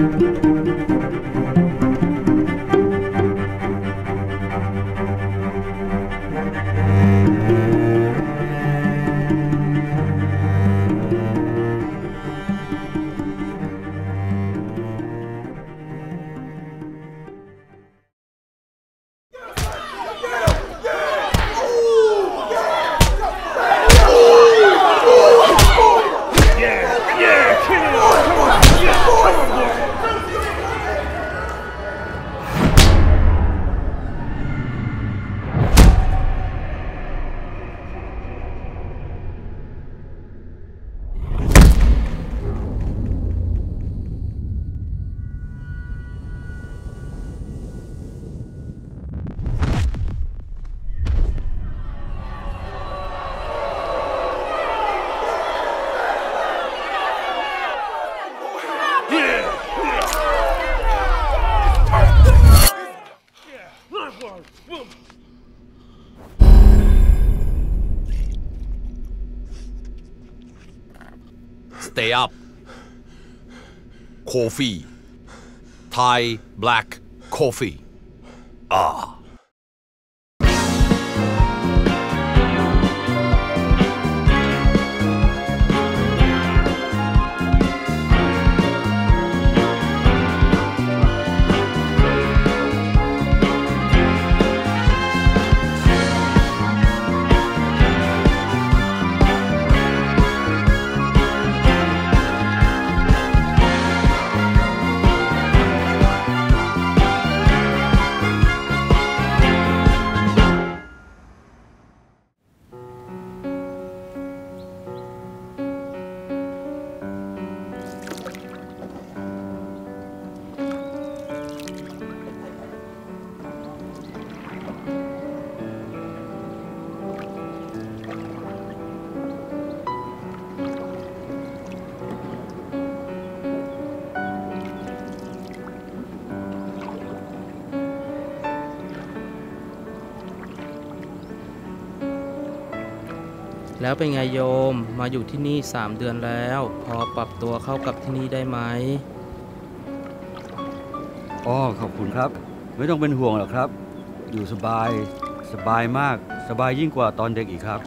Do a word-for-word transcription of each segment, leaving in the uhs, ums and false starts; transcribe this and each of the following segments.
Stay up. Coffee. Thai black coffee. Ah. แล้วเป็นไงโยมมาอยู่ที่นี่สามเดือนแล้วพอปรับตัวเข้ากับที่นี่ได้ไหมอ๋อขอบคุณครับไม่ต้องเป็นห่วงหรอกครับอยู่สบายสบายมากสบายยิ่งกว่าตอนเด็กอีกครับ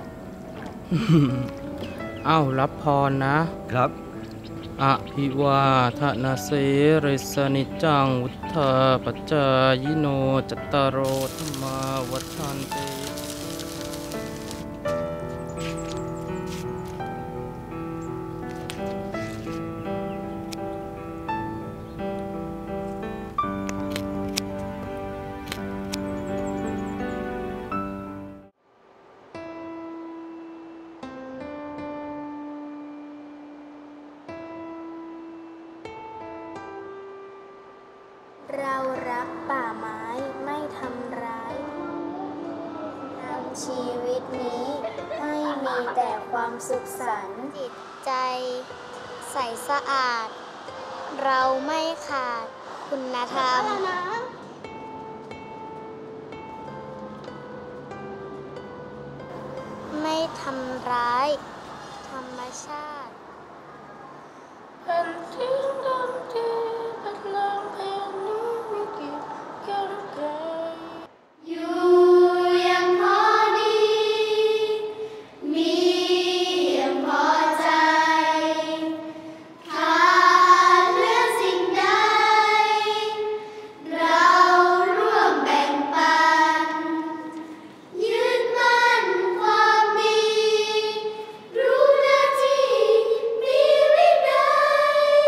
เอ้ารับพรนะครับอภิวาทนาเสริสนิจังวุฒาปัจจายโนจัตตารโอธรรมาวัฏันติเรารักป่าไม้ไม่ทำร้ายนำชีวิตนี้ให้มีแต่ความสุขสันต์จิตใจใสสะอาดเราไม่ขาดคุณธรรมไม่ทำร้ายธรรมชาติเป็นทิ้งดำที่พัดลมเพลงนี้ไม่เกี่ยวกันไกลอยู่อย่างพอดีมีอย่างพอใจขาดเหลือสิ่งใดเราร่วมแบ่งปันยึดมั่นความมีรู้หน้าที่มีวินัย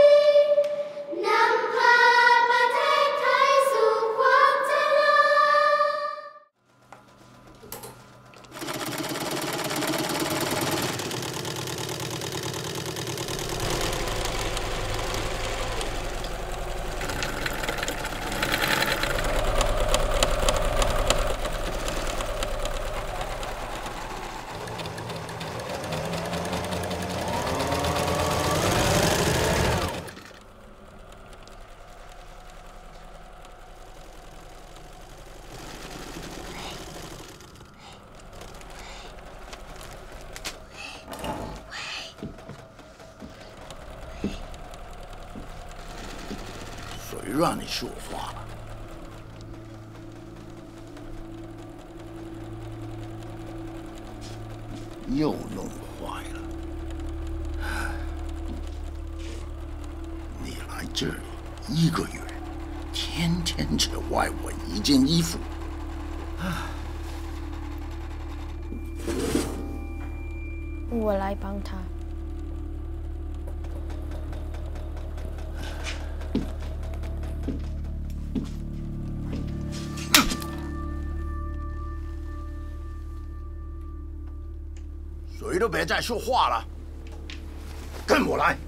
让你说话了？又弄坏了。你来这里一个月，天天只外我一件衣服。 我来帮他。 谁都别再说话了，跟我来。